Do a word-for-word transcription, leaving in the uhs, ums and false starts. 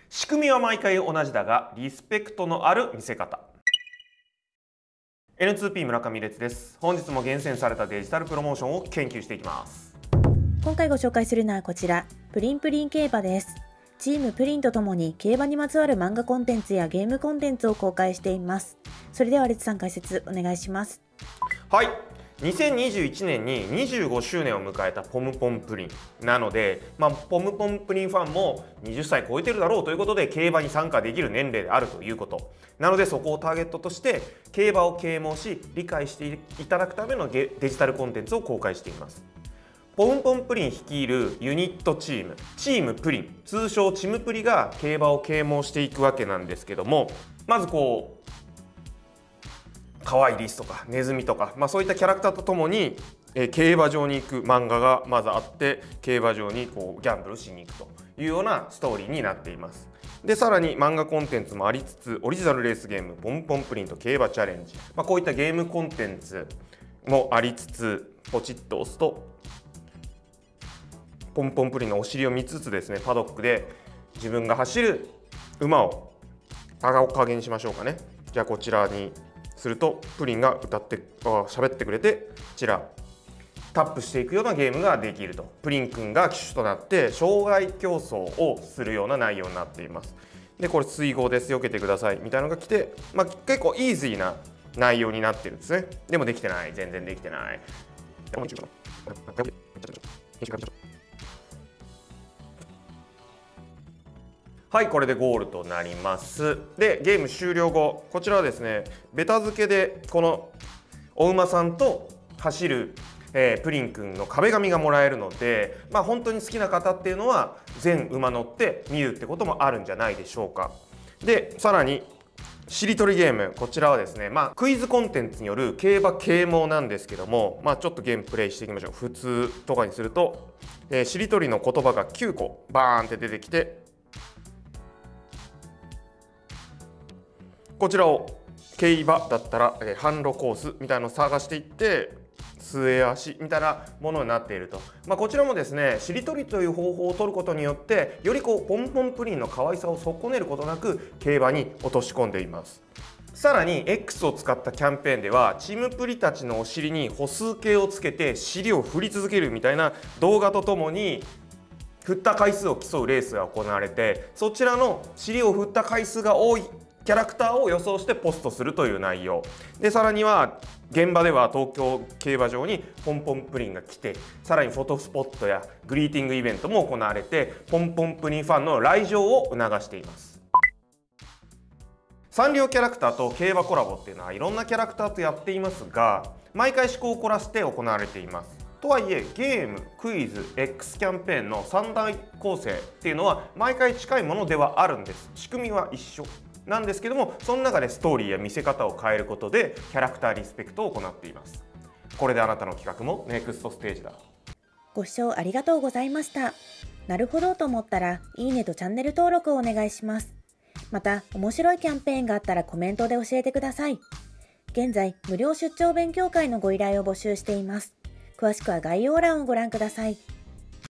仕組みは毎回同じだがリスペクトのある見せ方。 エヌツーピー 村上烈です。本日も厳選されたデジタルプロモーションを研究していきます。 今回ご紹介するのはこちら、プリンプリン競馬です。チームプリンとともに競馬にまつわる漫画コンテンツやゲームコンテンツを公開しています。それでは烈さん解説お願いします。 はい、にせんにじゅういちねんににじゅうごしゅうねんを迎えたポムポムプリンなので、まあ、ポムポムプリンファンもはたち超えてるだろうということで競馬に参加できる年齢であるということなので、そこをターゲットとして競馬を啓蒙し理解していただくためのデジタルコンテンツを公開しています。ポムポムプリン率いるユニットチームチームプリン、通称チムプリが競馬を啓蒙していくわけなんですけども、まずこう可愛いリスとかネズミとか、まあ、そういったキャラクターとともに、えー、競馬場に行く漫画がまずあって、競馬場にこうギャンブルしに行くというようなストーリーになっています。でさらに漫画コンテンツもありつつ、オリジナルレースゲームポムポムプリンと競馬チャレンジ、まあ、こういったゲームコンテンツもありつつ、ポチッと押すとポムポムプリンのお尻を見つつですね、パドックで自分が走る馬を赤を加減にしましょうかね。じゃあこちらにするとプリンが歌って喋ってくれて、こちらタップしていくようなゲームができると。プリンくんが騎手となって障害競争をするような内容になっています。でこれ水濠です、避けてくださいみたいなのが来て、まあ、結構イージーな内容になってるんですね。でもできてない、全然できてない。はい、これでゴールとなります。でゲーム終了後、こちらはですねベタ付けでこのお馬さんと走る、えー、プリンくんの壁紙がもらえるので、まあ、本当に好きな方っていうのは全馬乗って見るってこともあるんじゃないでしょうか。でさらにしりとりゲーム、こちらはですね、まあ、クイズコンテンツによる競馬啓蒙なんですけども、まあ、ちょっとゲームプレイしていきましょう。普通とかにすると、えー、しりとりの言葉がきゅうこバーンって出てきて、こちらを競馬だったら、えー、販路コースみたいなのを探していって末足みたいなものになっていると、まあ、こちらもですねしりとりという方法を取ることによってよりこうポンポンプリンの可愛さを損ねることなく競馬に落とし込んでいます。さらに X を使ったキャンペーンではチームプリたちのお尻に歩数計をつけて尻を振り続けるみたいな動画とともに振った回数を競うレースが行われて、そちらの尻を振った回数が多いキャラクターを予想してポストするという内容で、さらには現場では東京競馬場にポンポンプリンが来て、さらにフォトスポットやグリーティングイベントも行われて、ポンポンプリンファンの来場を促しています。サンリオキャラクターと競馬コラボっていうのはいろんなキャラクターとやっていますが、毎回趣向を凝らして行われています。とはいえゲーム、クイズ、X キャンペーンのさん大構成っていうのは毎回近いものではあるんです。仕組みは一緒なんですけども、その中でストーリーや見せ方を変えることでキャラクターリスペクトを行っています。これであなたの企画もネクストステージだ。 ご視聴ありがとうございました。なるほどと思ったらいいねとチャンネル登録をお願いします。また面白いキャンペーンがあったらコメントで教えてください。現在無料出張勉強会のご依頼を募集しています。詳しくは概要欄をご覧ください。